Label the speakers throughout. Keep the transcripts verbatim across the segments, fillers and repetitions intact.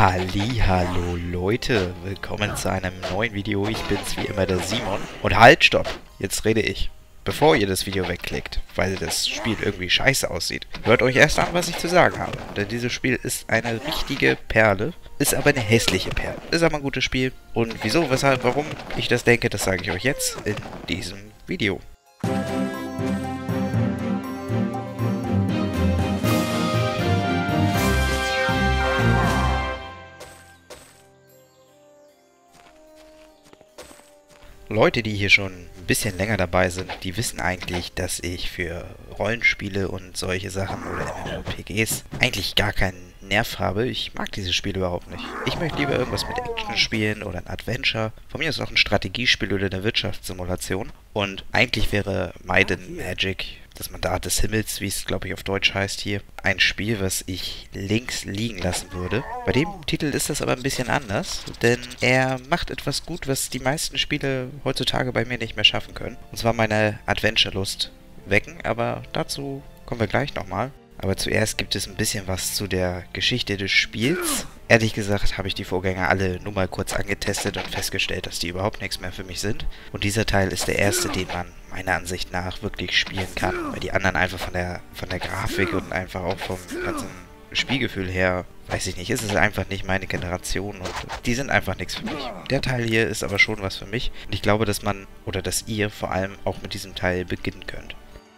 Speaker 1: Hallihallo Leute, willkommen zu einem neuen Video. Ich bin's wie immer, der Simon. Und halt, stopp, jetzt rede ich. Bevor ihr das Video wegklickt, weil das Spiel irgendwie scheiße aussieht, hört euch erst an, was ich zu sagen habe. Denn dieses Spiel ist eine richtige Perle, ist aber eine hässliche Perle. Ist aber ein gutes Spiel. Und wieso, weshalb, warum ich das denke, das sage ich euch jetzt in diesem Video. Leute, die hier schon ein bisschen länger dabei sind, die wissen eigentlich, dass ich für Rollenspiele und solche Sachen oder MMORPGs eigentlich gar keinen Nerv habe. Ich mag dieses Spiel überhaupt nicht. Ich möchte lieber irgendwas mit Action spielen oder ein Adventure. Von mir ist auch ein Strategiespiel oder eine Wirtschaftssimulation. Und eigentlich wäre Might and Magic, das Mandat des Himmels, wie es glaube ich auf Deutsch heißt hier, ein Spiel, was ich links liegen lassen würde. Bei dem Titel ist das aber ein bisschen anders, denn er macht etwas gut, was die meisten Spiele heutzutage bei mir nicht mehr schaffen können. Und zwar meine Adventure-Lust wecken, aber dazu kommen wir gleich nochmal. Aber zuerst gibt es ein bisschen was zu der Geschichte des Spiels. Ehrlich gesagt habe ich die Vorgänger alle nur mal kurz angetestet und festgestellt, dass die überhaupt nichts mehr für mich sind. Und dieser Teil ist der erste, den man meiner Ansicht nach wirklich spielen kann, weil die anderen einfach von der von der Grafik und einfach auch vom ganzen Spielgefühl her, weiß ich nicht, ist es einfach nicht meine Generation und die sind einfach nichts für mich. Der Teil hier ist aber schon was für mich und ich glaube, dass man, oder dass ihr vor allem auch mit diesem Teil beginnen könnt.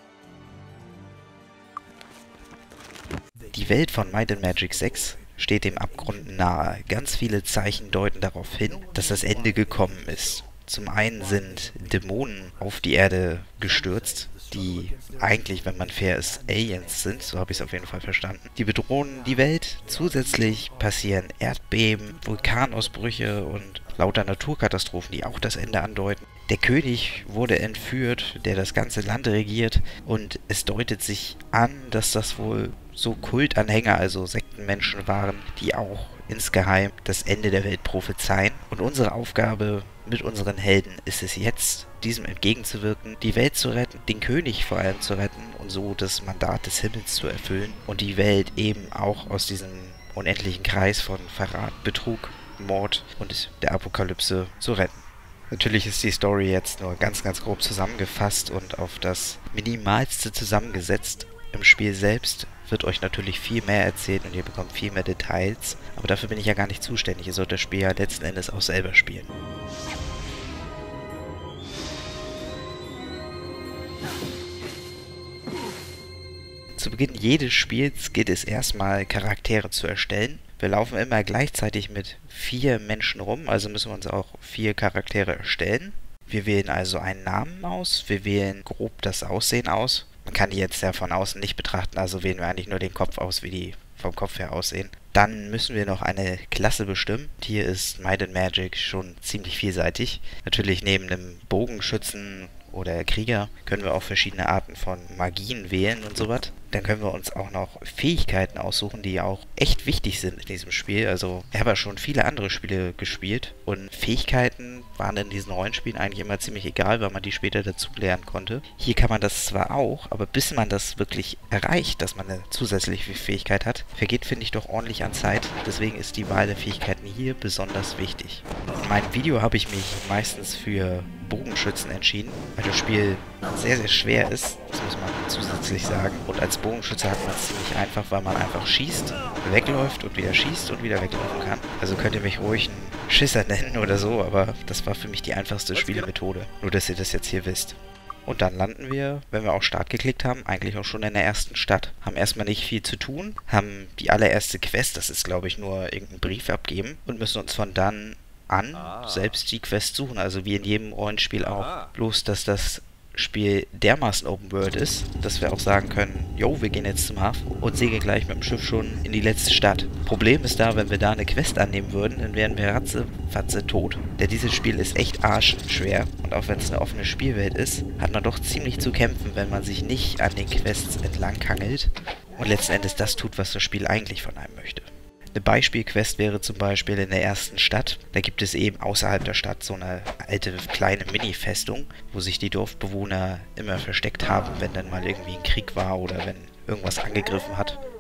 Speaker 1: Die Welt von Might and Magic sechs steht dem Abgrund nahe. Ganz viele Zeichen deuten darauf hin, dass das Ende gekommen ist. Zum einen sind Dämonen auf die Erde gestürzt, die eigentlich, wenn man fair ist, Aliens sind, so habe ich es auf jeden Fall verstanden. Die bedrohen die Welt. Zusätzlich passieren Erdbeben, Vulkanausbrüche und lauter Naturkatastrophen, die auch das Ende andeuten. Der König wurde entführt, der das ganze Land regiert, und es deutet sich an, dass das wohl so Kultanhänger, also Sektenmenschen waren, die auch insgeheim das Ende der Welt prophezeien. Und unsere Aufgabe mit unseren Helden ist es jetzt, diesem entgegenzuwirken, die Welt zu retten, den König vor allem zu retten und so das Mandat des Himmels zu erfüllen und die Welt eben auch aus diesem unendlichen Kreis von Verrat, Betrug, Mord und der Apokalypse zu retten. Natürlich ist die Story jetzt nur ganz, ganz grob zusammengefasst und auf das Minimalste zusammengesetzt. Im Spiel selbst wird euch natürlich viel mehr erzählt und ihr bekommt viel mehr Details, aber dafür bin ich ja gar nicht zuständig. Ihr sollt das Spiel ja letzten Endes auch selber spielen. Zu Beginn jedes Spiels gilt es erstmal, Charaktere zu erstellen. Wir laufen immer gleichzeitig mit vier Menschen rum, also müssen wir uns auch vier Charaktere erstellen. Wir wählen also einen Namen aus, wir wählen grob das Aussehen aus. Man kann die jetzt ja von außen nicht betrachten, also wählen wir eigentlich nur den Kopf aus, wie die vom Kopf her aussehen. Dann müssen wir noch eine Klasse bestimmen. Hier ist Might and Magic schon ziemlich vielseitig. Natürlich neben einem Bogenschützen oder Krieger können wir auch verschiedene Arten von Magien wählen und sowas. Dann können wir uns auch noch Fähigkeiten aussuchen, die auch echt wichtig sind in diesem Spiel. Also ich habe ja schon viele andere Spiele gespielt und Fähigkeiten waren in diesen Rollenspielen eigentlich immer ziemlich egal, weil man die später dazu lernen konnte. Hier kann man das zwar auch, aber bis man das wirklich erreicht, dass man eine zusätzliche Fähigkeit hat, vergeht, finde ich, doch ordentlich an Zeit. Deswegen ist die Wahl der Fähigkeiten hier besonders wichtig. In meinem Video habe ich mich meistens für Bogenschützen entschieden, weil das Spiel sehr, sehr schwer ist, das muss man zusätzlich sagen. Und als Bogenschütze hat man es ziemlich einfach, weil man einfach schießt, wegläuft und wieder schießt und wieder weglaufen kann. Also könnt ihr mich ruhig einen Schisser nennen oder so, aber das war für mich die einfachste Spielemethode. Nur, dass ihr das jetzt hier wisst. Und dann landen wir, wenn wir auf Start geklickt haben, eigentlich auch schon in der ersten Stadt. Haben erstmal nicht viel zu tun, haben die allererste Quest, das ist glaube ich nur irgendein Brief abgeben und müssen uns von dann an selbst die Quest suchen, also wie in jedem Rollenspiel auch. Bloß, dass das Spiel dermaßen Open World ist, dass wir auch sagen können, jo, wir gehen jetzt zum Hafen und segeln gleich mit dem Schiff schon in die letzte Stadt. Problem ist da, wenn wir da eine Quest annehmen würden, dann wären wir ratzefatze tot. Denn dieses Spiel ist echt arschschwer und auch wenn es eine offene Spielwelt ist, hat man doch ziemlich zu kämpfen, wenn man sich nicht an den Quests entlang hangelt und letzten Endes das tut, was das Spiel eigentlich von einem möchte. Eine Beispielquest wäre zum Beispiel in der ersten Stadt. Da gibt es eben außerhalb der Stadt so eine alte kleine Mini-Festung, wo sich die Dorfbewohner immer versteckt haben, wenn dann mal irgendwie ein Krieg war oder wenn irgendwas angegriffen hat.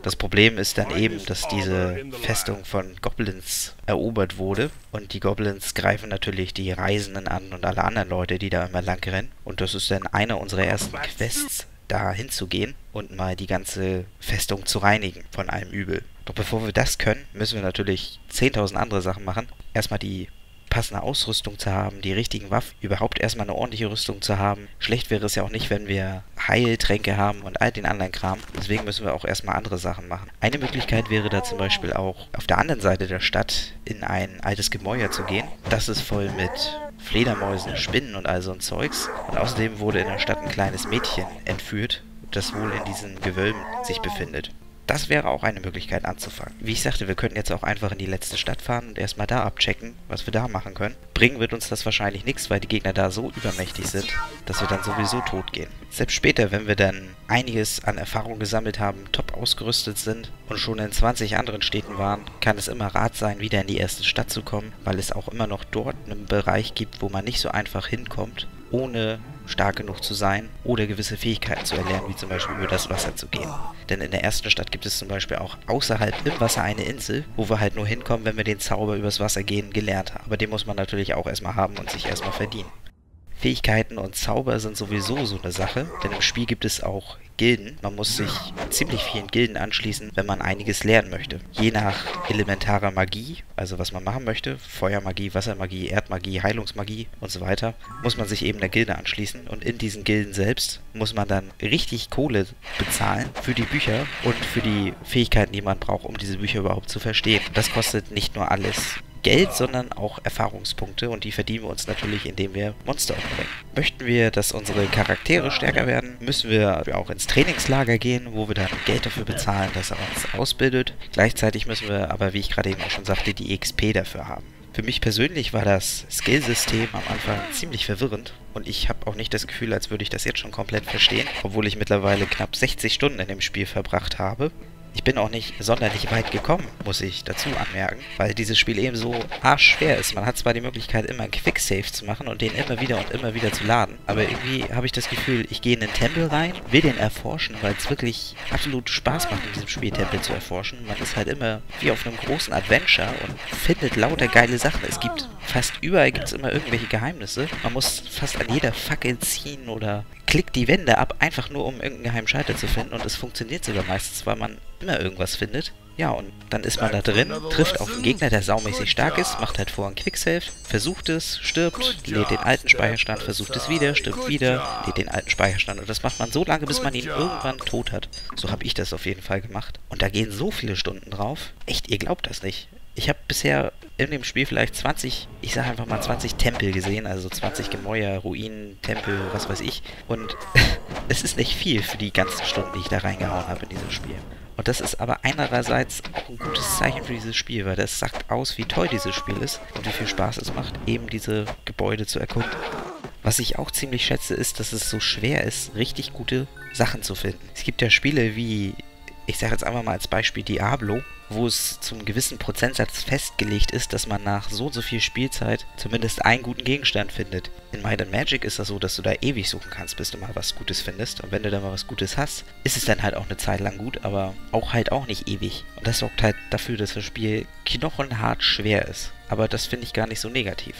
Speaker 1: Das Problem ist dann eben, dass diese Festung von Goblins erobert wurde und die Goblins greifen natürlich die Reisenden an und alle anderen Leute, die da immer lang rennen. Und das ist dann eine unserer ersten Quests, da hinzugehen und mal die ganze Festung zu reinigen von allem Übel. Doch bevor wir das können, müssen wir natürlich zehntausend andere Sachen machen. Erstmal die passende Ausrüstung zu haben, die richtigen Waffen, überhaupt erstmal eine ordentliche Rüstung zu haben. Schlecht wäre es ja auch nicht, wenn wir Heiltränke haben und all den anderen Kram. Deswegen müssen wir auch erstmal andere Sachen machen. Eine Möglichkeit wäre da zum Beispiel auch auf der anderen Seite der Stadt in ein altes Gemäuer zu gehen. Das ist voll mit Fledermäusen, Spinnen und all so ein Zeugs. Und außerdem wurde in der Stadt ein kleines Mädchen entführt, das wohl in diesen Gewölben sich befindet. Das wäre auch eine Möglichkeit anzufangen. Wie ich sagte, wir könnten jetzt auch einfach in die letzte Stadt fahren und erstmal da abchecken, was wir da machen können. Bringen wird uns das wahrscheinlich nichts, weil die Gegner da so übermächtig sind, dass wir dann sowieso tot gehen. Selbst später, wenn wir dann einiges an Erfahrung gesammelt haben, top ausgerüstet sind und schon in zwanzig anderen Städten waren, kann es immer Rat sein, wieder in die erste Stadt zu kommen, weil es auch immer noch dort einen Bereich gibt, wo man nicht so einfach hinkommt, ohne stark genug zu sein oder gewisse Fähigkeiten zu erlernen, wie zum Beispiel über das Wasser zu gehen. Denn in der ersten Stadt gibt es zum Beispiel auch außerhalb im Wasser eine Insel, wo wir halt nur hinkommen, wenn wir den Zauber übers Wasser gehen gelernt haben. Aber den muss man natürlich auch erstmal haben und sich erstmal verdienen. Fähigkeiten und Zauber sind sowieso so eine Sache, denn im Spiel gibt es auch Gilden. Man muss sich ziemlich vielen Gilden anschließen, wenn man einiges lernen möchte. Je nach elementarer Magie, also was man machen möchte, Feuermagie, Wassermagie, Erdmagie, Heilungsmagie und so weiter, muss man sich eben der Gilde anschließen. Und in diesen Gilden selbst muss man dann richtig Kohle bezahlen für die Bücher und für die Fähigkeiten, die man braucht, um diese Bücher überhaupt zu verstehen. Das kostet nicht nur alles Geld, sondern auch Erfahrungspunkte und die verdienen wir uns natürlich, indem wir Monster umbringen. Möchten wir, dass unsere Charaktere stärker werden, müssen wir auch ins Trainingslager gehen, wo wir dann Geld dafür bezahlen, dass er uns ausbildet. Gleichzeitig müssen wir aber, wie ich gerade eben auch schon sagte, die X P dafür haben. Für mich persönlich war das Skillsystem am Anfang ziemlich verwirrend und ich habe auch nicht das Gefühl, als würde ich das jetzt schon komplett verstehen, obwohl ich mittlerweile knapp sechzig Stunden in dem Spiel verbracht habe. Ich bin auch nicht sonderlich weit gekommen, muss ich dazu anmerken, weil dieses Spiel eben so arschschwer ist. Man hat zwar die Möglichkeit, immer einen Quicksave zu machen und den immer wieder und immer wieder zu laden, aber irgendwie habe ich das Gefühl, ich gehe in den Tempel rein, will den erforschen, weil es wirklich absolut Spaß macht, in diesem Spiel Tempel zu erforschen. Man ist halt immer wie auf einem großen Adventure und findet lauter geile Sachen. Es gibt fast überall gibt es immer irgendwelche Geheimnisse. Man muss fast an jeder Fackel ziehen oder klickt die Wände ab, einfach nur um irgendeinen geheimen Schalter zu finden und es funktioniert sogar meistens, weil man immer irgendwas findet. Ja, und dann ist man da drin, trifft auf einen Gegner, der saumäßig stark ist, macht halt vorher einen Quicksave, versucht es, stirbt, lädt den alten Speicherstand, versucht es wieder, stirbt wieder, lädt den alten Speicherstand und das macht man so lange, bis man ihn irgendwann tot hat. So habe ich das auf jeden Fall gemacht. Und da gehen so viele Stunden drauf. Echt, ihr glaubt das nicht. Ich habe bisher in dem Spiel vielleicht zwanzig, ich sage einfach mal zwanzig Tempel gesehen, also zwanzig Gemäuer, Ruinen, Tempel, was weiß ich. Und es ist nicht viel für die ganzen Stunden, die ich da reingehauen habe in diesem Spiel. Und das ist aber einerseits auch ein gutes Zeichen für dieses Spiel, weil das sagt aus, wie toll dieses Spiel ist und wie viel Spaß es macht, eben diese Gebäude zu erkunden. Was ich auch ziemlich schätze, ist, dass es so schwer ist, richtig gute Sachen zu finden. Es gibt ja Spiele wie, ich sage jetzt einfach mal als Beispiel Diablo, wo es zum gewissen Prozentsatz festgelegt ist, dass man nach so und so viel Spielzeit zumindest einen guten Gegenstand findet. In Might and Magic ist das so, dass du da ewig suchen kannst, bis du mal was Gutes findest. Und wenn du dann mal was Gutes hast, ist es dann halt auch eine Zeit lang gut, aber auch halt auch nicht ewig. Und das sorgt halt dafür, dass das Spiel knochenhart schwer ist. Aber das finde ich gar nicht so negativ.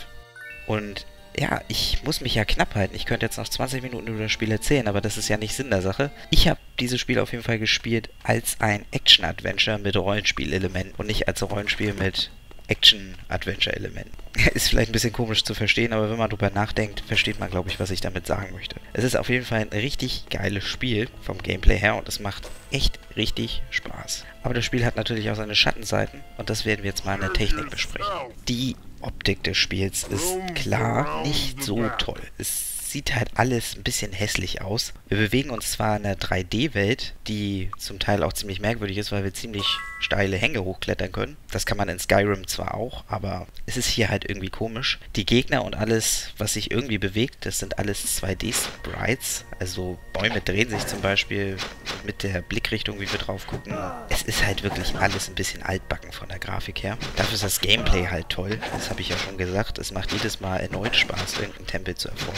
Speaker 1: Und ja, ich muss mich ja knapp halten. Ich könnte jetzt noch zwanzig Minuten über das Spiel erzählen, aber das ist ja nicht Sinn der Sache. Ich habe dieses Spiel auf jeden Fall gespielt als ein Action-Adventure mit Rollenspielelementen und nicht als Rollenspiel mit Action-Adventure-Elementen. Ist vielleicht ein bisschen komisch zu verstehen, aber wenn man drüber nachdenkt, versteht man, glaube ich, was ich damit sagen möchte. Es ist auf jeden Fall ein richtig geiles Spiel vom Gameplay her und es macht echt richtig Spaß. Aber das Spiel hat natürlich auch seine Schattenseiten und das werden wir jetzt mal in der Technik besprechen. Die Optik des Spiels ist klar nicht so toll. Es sieht halt alles ein bisschen hässlich aus. Wir bewegen uns zwar in einer drei D-Welt, die zum Teil auch ziemlich merkwürdig ist, weil wir ziemlich steile Hänge hochklettern können. Das kann man in Skyrim zwar auch, aber es ist hier halt irgendwie komisch. Die Gegner und alles, was sich irgendwie bewegt, das sind alles zwei D-Sprites. Also Bäume drehen sich zum Beispiel mit der Blickrichtung, wie wir drauf gucken. Es ist halt wirklich alles ein bisschen altbacken von der Grafik her. Dafür ist das Gameplay halt toll. Das habe ich ja schon gesagt. Es macht jedes Mal erneut Spaß, irgendeinen Tempel zu erforschen. Die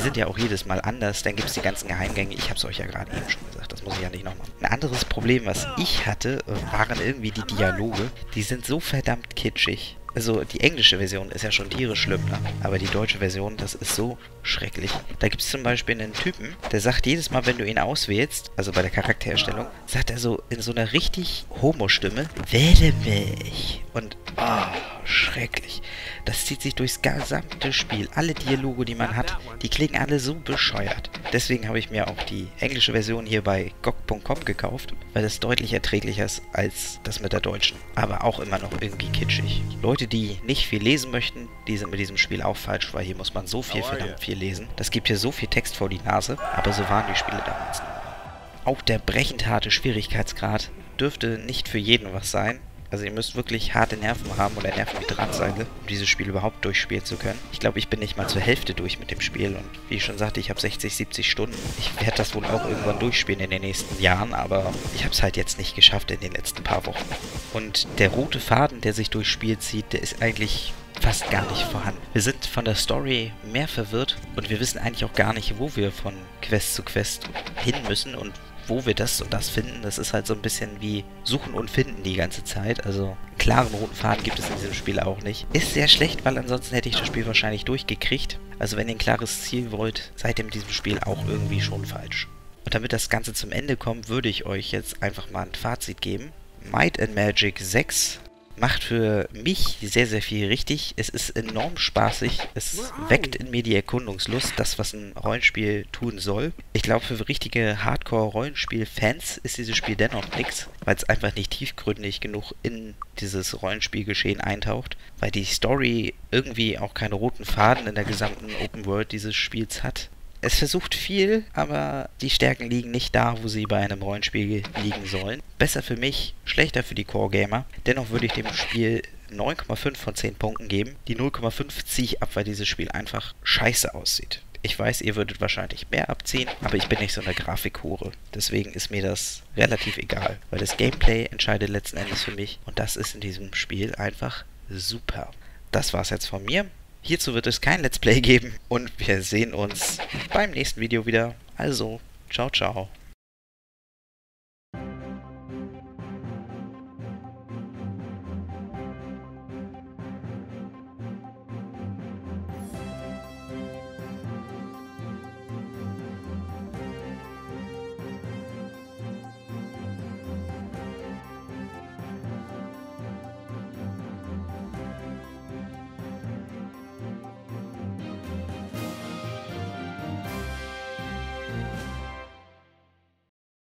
Speaker 1: sind ja auch jedes Mal anders. Dann gibt es die ganzen Geheimgänge. Ich habe es euch ja gerade eben schon gesagt. Das muss ich ja nicht nochmal. Ein anderes Problem, was ich hatte, waren irgendwie die Dialoge. Die sind so verdammt kitschig. Also die englische Version ist ja schon tierisch schlimm, ne? Aber die deutsche Version, das ist so schrecklich. Da gibt es zum Beispiel einen Typen, der sagt jedes Mal, wenn du ihn auswählst, also bei der Charaktererstellung, sagt er so in so einer richtig Homo-Stimme, wähle mich. Und, oh, schrecklich. Das zieht sich durchs gesamte Spiel. Alle Dialoge, die man hat, die klingen alle so bescheuert. Deswegen habe ich mir auch die englische Version hier bei G O G punkt com gekauft, weil das deutlich erträglicher ist als das mit der deutschen. Aber auch immer noch irgendwie kitschig. Leute, die nicht viel lesen möchten, die sind mit diesem Spiel auch falsch, weil hier muss man so viel, verdammt viel lesen. Das gibt hier so viel Text vor die Nase, aber so waren die Spiele damals. Auch der brechend harte Schwierigkeitsgrad dürfte nicht für jeden was sein. Also ihr müsst wirklich harte Nerven haben oder Nerven wie Drahtseile, um dieses Spiel überhaupt durchspielen zu können. Ich glaube, ich bin nicht mal zur Hälfte durch mit dem Spiel und wie ich schon sagte, ich habe sechzig, siebzig Stunden. Ich werde das wohl auch irgendwann durchspielen in den nächsten Jahren, aber ich habe es halt jetzt nicht geschafft in den letzten paar Wochen. Und der rote Faden, der sich durchs Spiel zieht, der ist eigentlich fast gar nicht vorhanden. Wir sind von der Story mehr verwirrt und wir wissen eigentlich auch gar nicht, wo wir von Quest zu Quest hin müssen und wo wir das und das finden. Das ist halt so ein bisschen wie Suchen und Finden die ganze Zeit. Also einen klaren roten Faden gibt es in diesem Spiel auch nicht. Ist sehr schlecht, weil ansonsten hätte ich das Spiel wahrscheinlich durchgekriegt. Also wenn ihr ein klares Ziel wollt, seid ihr mit diesem Spiel auch irgendwie schon falsch. Und damit das Ganze zum Ende kommt, würde ich euch jetzt einfach mal ein Fazit geben. Might and Magic sechs macht für mich sehr, sehr viel richtig. Es ist enorm spaßig. Es weckt in mir die Erkundungslust, das, was ein Rollenspiel tun soll. Ich glaube, für richtige Hardcore-Rollenspiel-Fans ist dieses Spiel dennoch nix, weil es einfach nicht tiefgründig genug in dieses Rollenspielgeschehen eintaucht, weil die Story irgendwie auch keinen roten Faden in der gesamten Open World dieses Spiels hat. Es versucht viel, aber die Stärken liegen nicht da, wo sie bei einem Rollenspiel liegen sollen. Besser für mich, schlechter für die Core-Gamer. Dennoch würde ich dem Spiel neun Komma fünf von zehn Punkten geben. Die null Komma fünf ziehe ich ab, weil dieses Spiel einfach scheiße aussieht. Ich weiß, ihr würdet wahrscheinlich mehr abziehen, aber ich bin nicht so eine Grafikhure. Deswegen ist mir das relativ egal, weil das Gameplay entscheidet letzten Endes für mich und das ist in diesem Spiel einfach super. Das war's jetzt von mir. Hierzu wird es kein Let's Play geben und wir sehen uns beim nächsten Video wieder. Also, ciao, ciao.